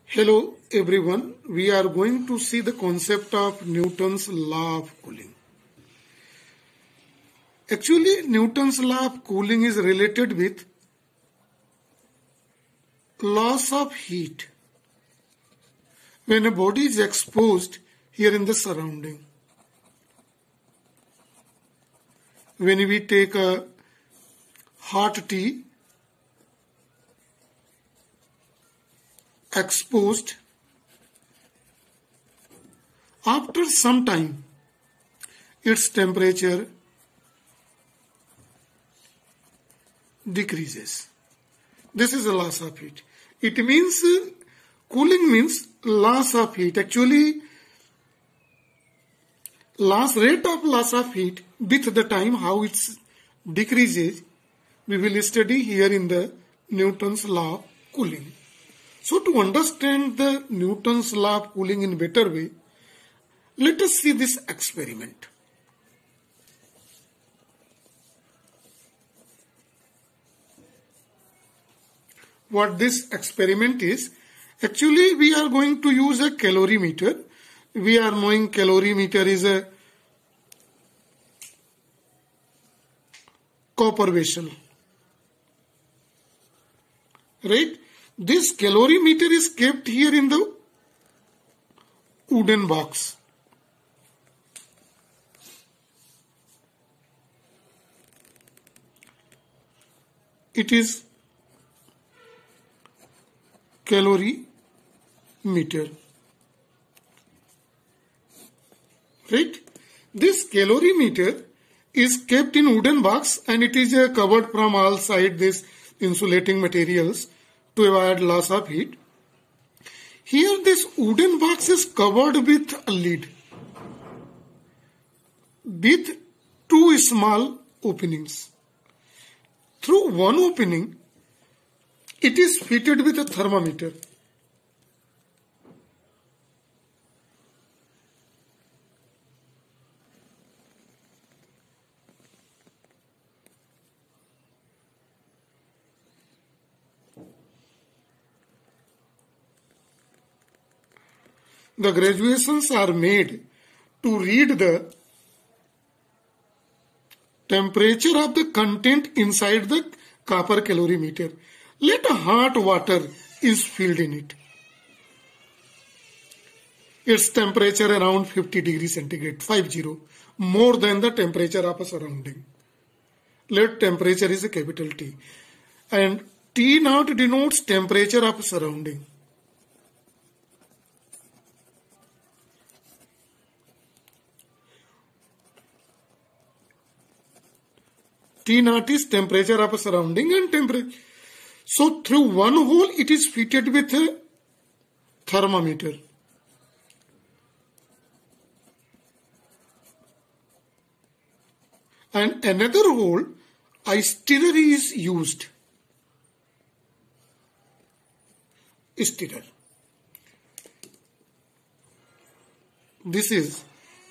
Hello everyone, we are going to see the concept of Newton's law of cooling. Actually, Newton's law of cooling is related with loss of heat when a body is exposed here in the surrounding. When we take a hot tea, exposed, after some time its temperature decreases. This is a loss of heat. It means cooling means loss of heat. Actually, rate of loss of heat with the time how it decreases, we will study here in the Newton's law of cooling. So to understand the Newton's law of cooling in better way, let us see this experiment. What this experiment is, actually we are going to use a calorimeter. We are knowing calorimeter is a copper vessel, right? This calorimeter is kept here in the wooden box. It is calorimeter, right? This calorimeter is kept in wooden box and it is covered from all sides this insulating materials to avoid loss of heat. Here this wooden box is covered with a lid with two small openings. Through one opening, it is fitted with a thermometer. The graduations are made to read the temperature of the content inside the copper calorimeter. Let a hot water is filled in it. Its temperature around 50 degrees centigrade, 50, more than the temperature of a surrounding. Let temperature is a capital T. And T naught denotes temperature of a surrounding. T naught is temperature of a surrounding and temperature. So through one hole it is fitted with a thermometer. And another hole, a stirrer is used. Stirrer. This is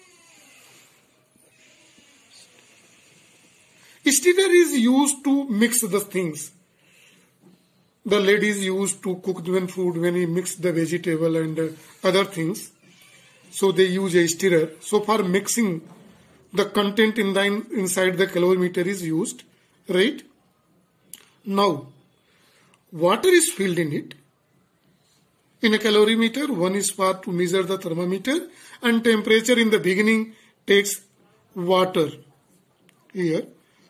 stirrer is used to mix the things. The lid is used to cook the food when you mix the vegetable and other things. So they use a stirrer. So for mixing the content inside the calorimeter is used, right? Now, water is filled in it. In a calorimeter, one is for to measure the thermometer and temperature in the beginning takes water here.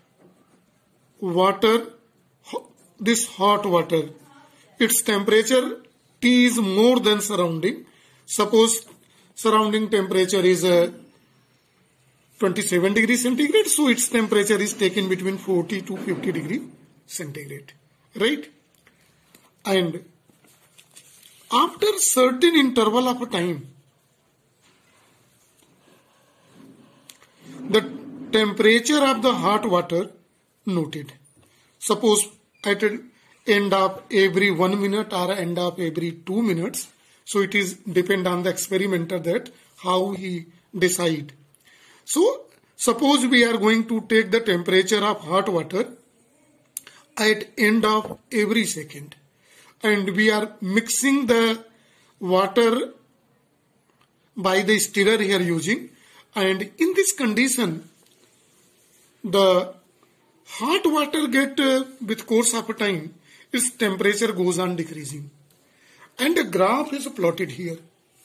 Water, this hot water, its temperature T is more than surrounding. Suppose surrounding temperature is 27 degrees centigrade, so its temperature is taken between 40 to 50 degrees centigrade, right? And after certain interval of time, the temperature of the hot water noted. Suppose at the end of every 1 minute or end of every 2 minutes. So it is depend on the experimenter that how he decide. So suppose we are going to take the temperature of hot water at end of every second. And we are mixing the water by the stirrer here using, and in this condition the hot water get with course of time its temperature goes on decreasing, and a graph is plotted here.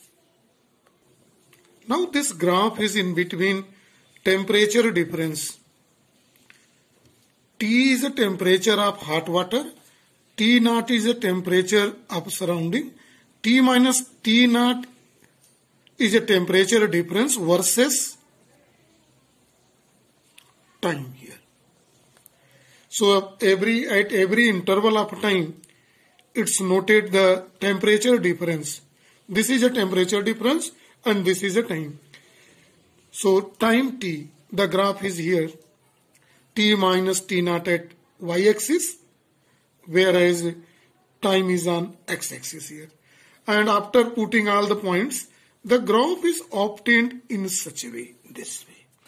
Now this graph is in between temperature difference. T is the temperature of hot water, T naught is the temperature of surrounding, T minus T naught is a temperature difference versus time here. So at every interval of time, it's noted the temperature difference. This is a temperature difference and this is a time. So time t, the graph is here, t minus t naught at y-axis, whereas time is on x-axis here. And after putting all the points, the graph is obtained in such a way, this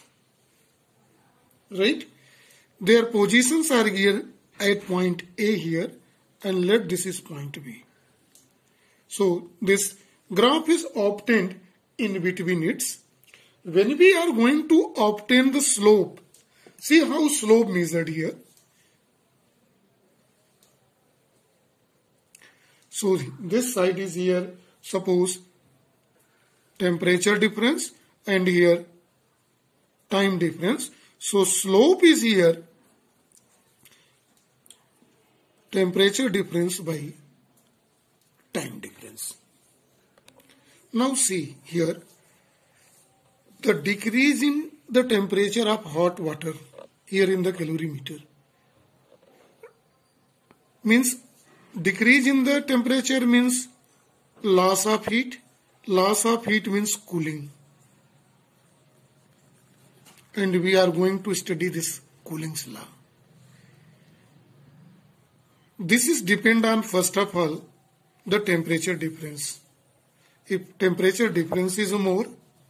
way. Right? Their positions are here at point A here, and let this is point B. So this graph is obtained in between its. When we are going to obtain the slope, see how slope measured here. So this side is here, suppose temperature difference, and here time difference. So slope is here temperature difference by time difference. Now see here, the decrease in the temperature of hot water here in the calorimeter means decrease in the temperature means loss of heat. Loss of heat means cooling. And we are going to study this Coulomb's law. This is depend on, first of all, the temperature difference. If temperature difference is more,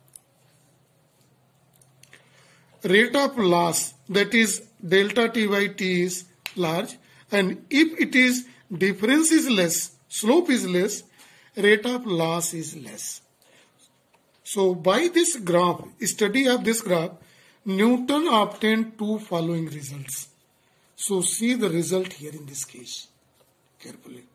rate of loss, that is delta T by T, is large, and if it is difference is less, slope is less, rate of loss is less. So by this graph, study of this graph, Newton obtained two following results. So see the result here in this case carefully.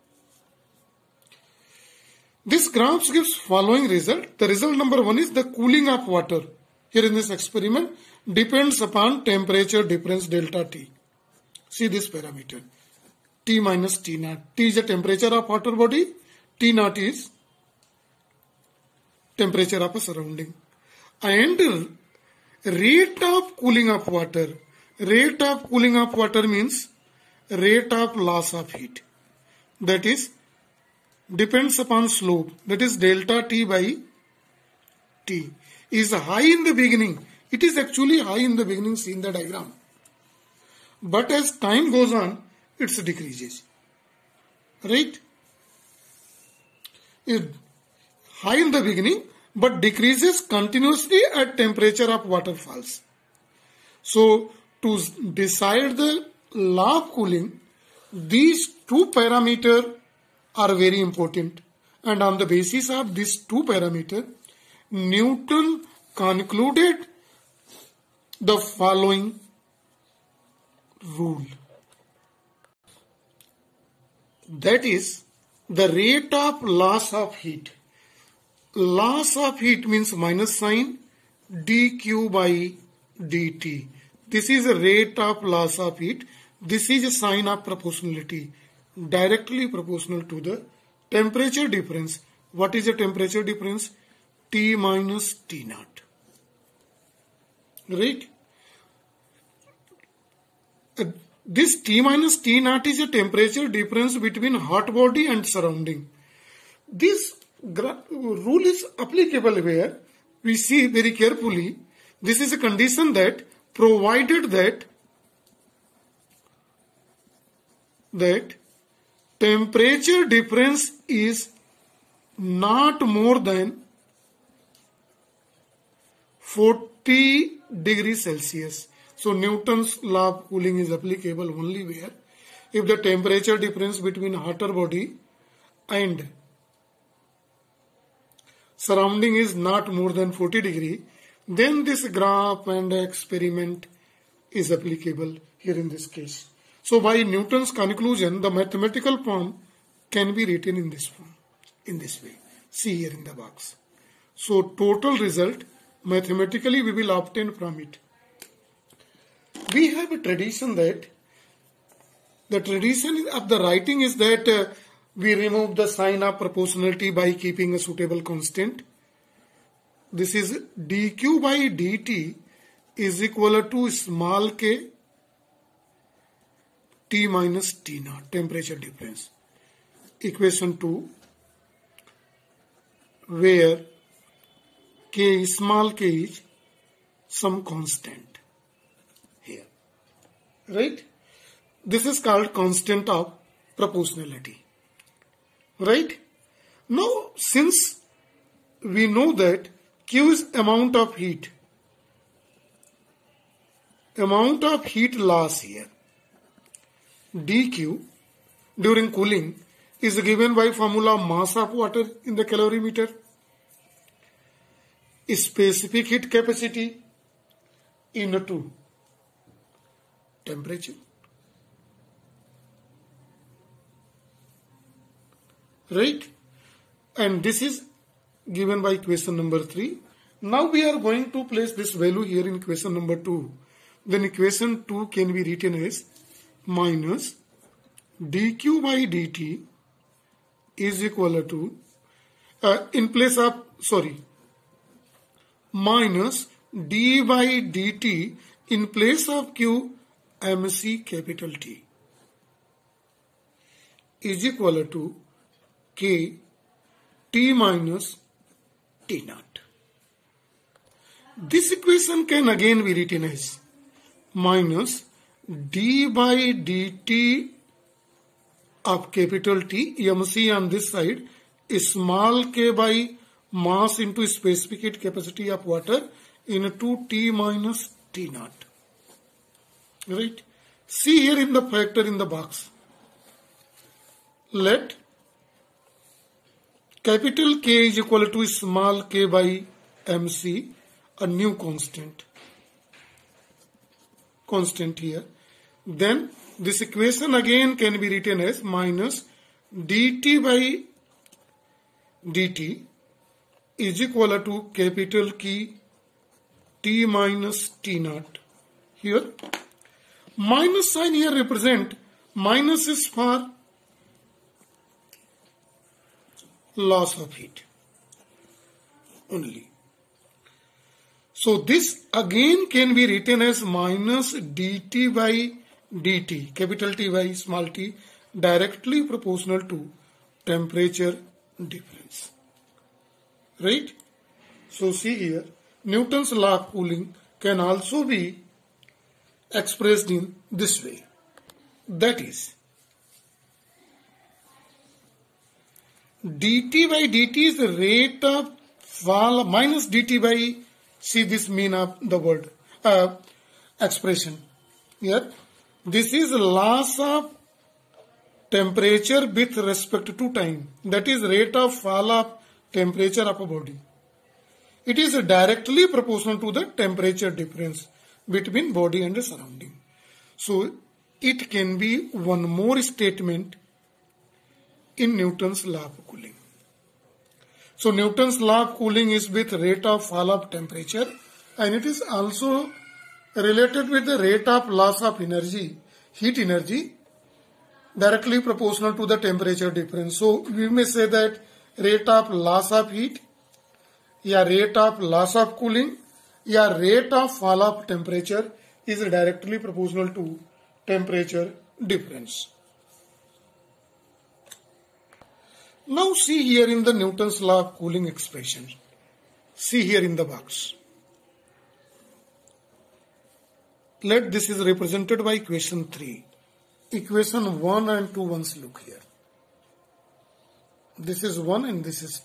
This graph gives following result. The result number one is the cooling of water here in this experiment depends upon temperature difference delta T. See this parameter, T minus T naught. T is the temperature of water body, T naught is temperature of a surrounding. And rate of cooling of water. Rate of cooling of water means rate of loss of heat. That is depends upon slope. That is delta T by T. Is high in the beginning. It is actually high in the beginning, see in the diagram. But as time goes on, it decreases. Right? It high in the beginning, but decreases continuously at temperature of water falls. So to decide the law of cooling, these two parameters are very important, and on the basis of these two parameters, Newton concluded the following rule. That is the rate of loss of heat. Loss of heat means minus sign dq by dt. This is a rate of loss of heat. This is a sign of proportionality, directly proportional to the temperature difference. What is the temperature difference? T minus T naught. Right? This T minus T naught is a temperature difference between hot body and surrounding. This rule is applicable where we see very carefully. This is a condition that provided that temperature difference is not more than 40 degrees Celsius. So Newton's law of cooling is applicable only where if the temperature difference between hotter body and surrounding is not more than 40 degree, then this graph and experiment is applicable here in this case. So by Newton's conclusion, the mathematical form can be written in this form, in this way. See here in the box. So total result mathematically we will obtain from it. We have a tradition that the tradition of the writing is that we remove the sign of proportionality by keeping a suitable constant. This is dq by dt is equal to small k T minus T naught, temperature difference. Equation 2, where K, small k is some constant here, right? This is called constant of proportionality, right? Now, since we know that Q is amount of heat loss here, dq during cooling is given by formula mass of water in the calorimeter, specific heat capacity into temperature, right? And this is given by equation number 3. Now we are going to place this value here in equation number 2. Then equation 2 can be written as minus dq by dt is equal to minus d by dt in place of q mc capital T is equal to k T minus T naught. This equation can again be written as minus d by dt of capital T, mc on this side, small k by mass into specific heat capacity of water into T minus T naught. Right? See here in the factor in the box. Let capital K is equal to small k by mc, a new constant here. Then this equation again can be written as minus dt by dt is equal to capital K T minus T naught. Here minus sign here represent minus is for loss of heat only. So this again can be written as minus dt by dt, capital T by small t, directly proportional to temperature difference. Right? So see here, Newton's law of cooling can also be expressed in this way. That is, dt by dt is the rate of fall minus dt by, see this mean of the word expression here. This is loss of temperature with respect to time. That is rate of fall of temperature of a body. It is directly proportional to the temperature difference between body and the surrounding. So it can be one more statement in Newton's law of cooling. So Newton's law of cooling is with rate of fall of temperature, and it is also related with the rate of loss of energy, heat energy, directly proportional to the temperature difference. So we may say that rate of loss of heat, या rate of loss of cooling, या rate of fall of temperature is directly proportional to temperature difference. Now see here in the Newton's law of cooling expression. See here in the box. Let this is represented by equation 3. Equation 1 and 2 once look here. This is 1 and this is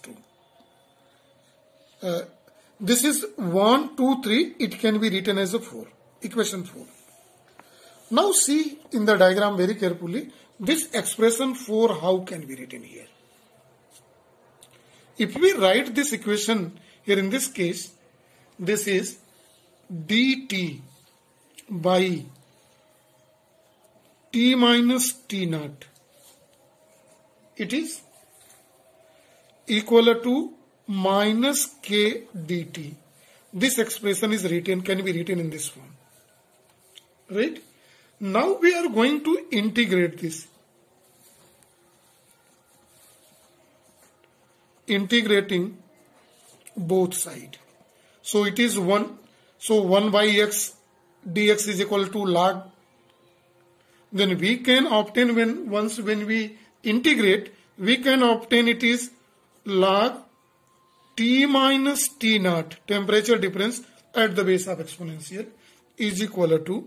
2. This is 1, 2, 3. It can be written as a 4. Equation 4. Now see in the diagram very carefully. This expression 4 how can be written here. If we write this equation here in this case, this is dt by t minus t naught. It is equal to minus k dt. This expression is written, can be written in this form. Right? Now we are going to integrate this. Integrating both sides. So it is 1. So 1 by x dx is equal to log. Then we can obtain once we integrate, we can obtain it is log t minus t naught, temperature difference at the base of exponential, is equal to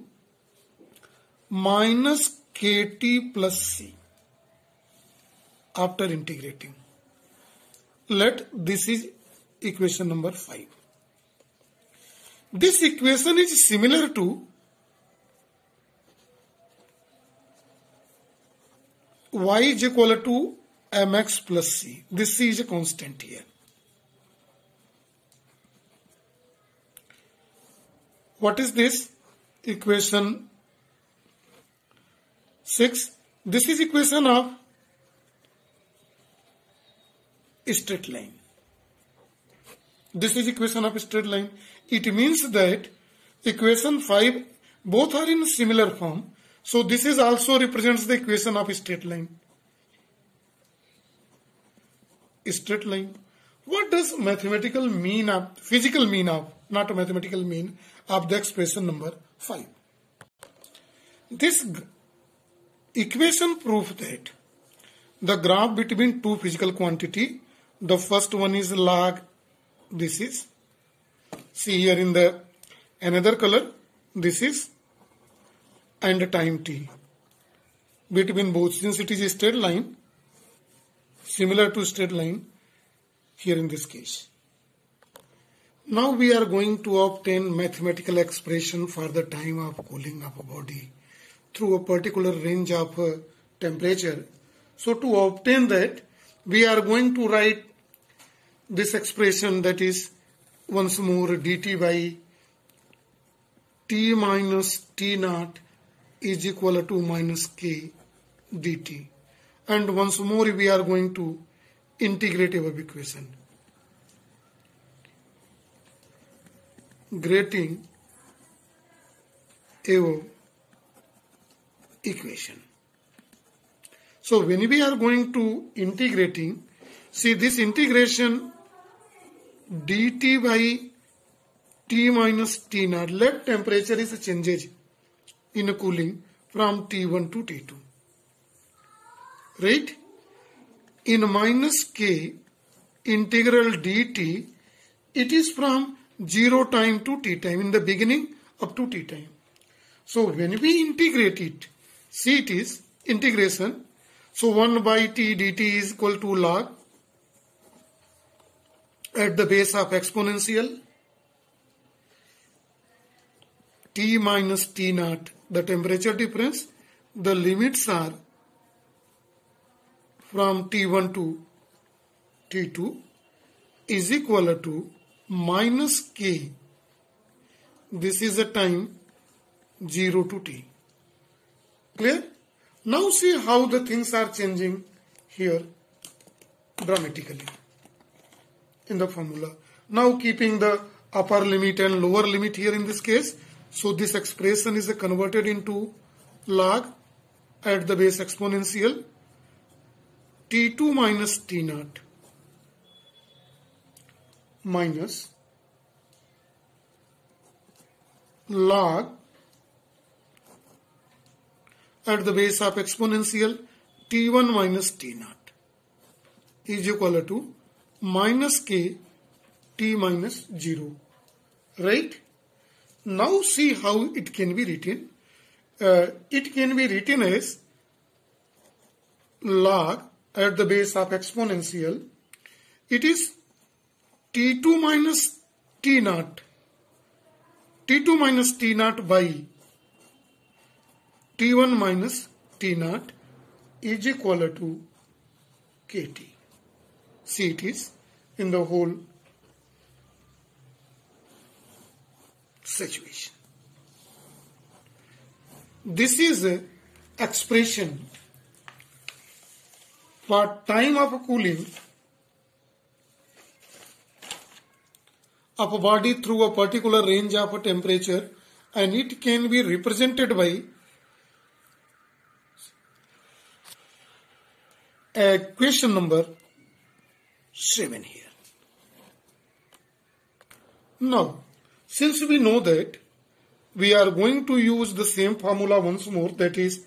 minus kt plus c after integrating. This is equation number 5. This equation is similar to y is equal to mx plus c. This c is a constant here. What is this? Equation 6. This is equation of straight line. This is equation of straight line. It means that equation 5 both are in similar form. So this is also represents the equation of straight line. Straight line. What does mathematical mean of, physical mean of, not mathematical mean of the expression number 5? This equation proves that the graph between two physical quantity, the first one is log, this is, see here in the another color, this is, and time t. Between both, since it is a straight line, similar to straight line here in this case. Now we are going to obtain mathematical expression for the time of cooling of a body through a particular range of temperature. So to obtain that, we are going to write this expression, that is once more dt by t minus t naught is equal to minus k dt. And once more we are going to integrate our equation. Integrating our equation. So when we are going to integrating, see this integration dt by t minus t naught, let temperature is changes in a cooling from T1 to T2. Right? In minus k integral dt, it is from 0 time to t time, in the beginning up to t time. So when we integrate it, see it is integration. So 1 by t dt is equal to log at the base of exponential t minus t naught, the temperature difference. The limits are from T1 to T2 is equal to minus k. This is the time 0 to t. Clear? Now see how the things are changing here dramatically in the formula. Now keeping the upper limit and lower limit here in this case. So this expression is converted into log at the base exponential T2 minus T naught minus log at the base of exponential T1 minus T naught is equal to minus k t minus 0. Right? Now see how it can be written. It can be written as log at the base of exponential. It is T2 minus T naught. T2 minus T naught by T1 minus T naught is equal to KT. See, it is in the whole situation. This is an expression for time of cooling of a body through a particular range of temperature, and it can be represented by question number 7 here. Now, since we know that, we are going to use the same formula once more, that is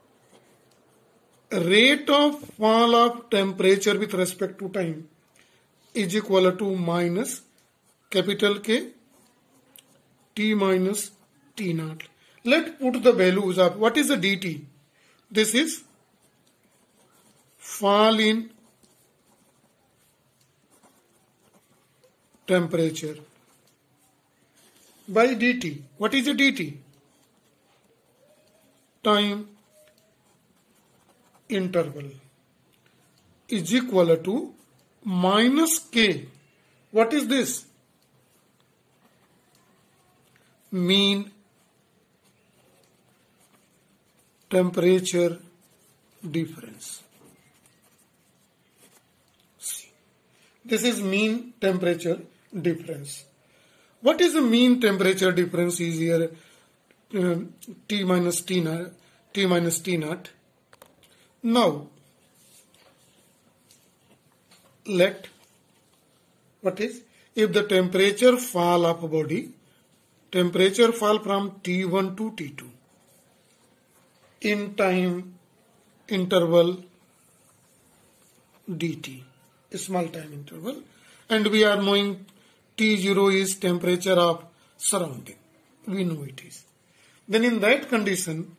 rate of fall of temperature with respect to time is equal to minus capital K T minus T naught. Let's put the values of what is the dt. This is fall in temperature by dt. What is the dt? Time interval is equal to minus k. What is this? Mean temperature difference. This is mean temperature difference. What is the mean temperature difference is here T minus T naught. Now, let what is if the temperature fall of a body, temperature fall from T1 to T2 in time interval dt, a small time interval, and we are knowing T0 is temperature of surrounding. We know it is. Then in that condition,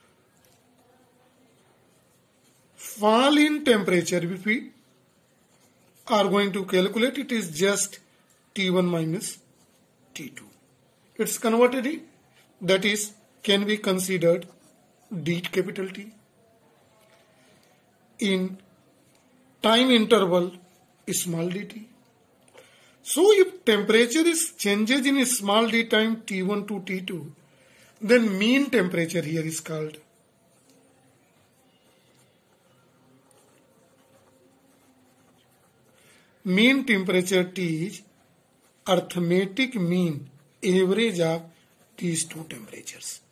fall in temperature, if we are going to calculate, it is just T1 minus T2. It's converted in, that is, can be considered d capital T in time interval small dt. So if temperature is changes in small d time T1 to T2, then mean temperature here is called mean temperature T is arithmetic mean average of these two temperatures.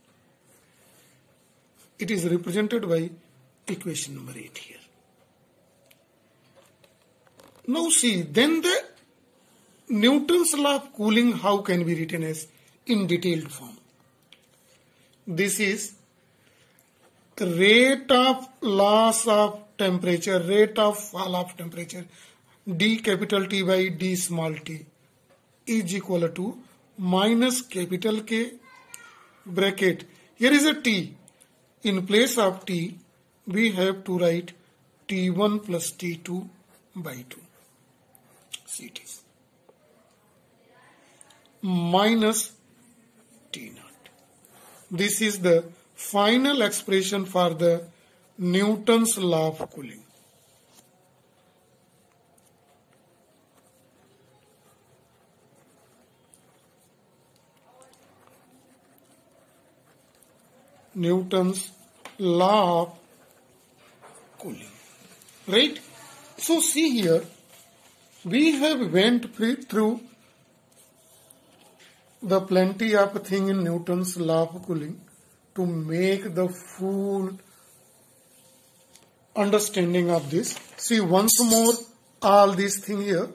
It is represented by equation number 8 here. Now see, then the Newton's law of cooling, how can be written as in detailed form? This is rate of loss of temperature, rate of fall of temperature, d capital T by d small t is equal to minus capital K bracket. Here is a T. In place of T, we have to write T1 plus T2 by 2. See it is minus T naught. This is the final expression for the Newton's law of cooling. Newton's law of cooling, right? So see here, we have went through the plenty of thing in Newton's law of cooling to make the full understanding of this. See once more all these things here.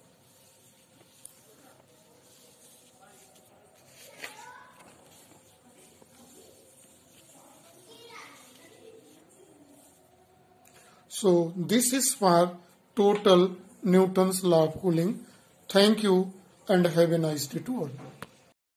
So this is for total Newton's law of cooling. Thank you and have a nice day to all.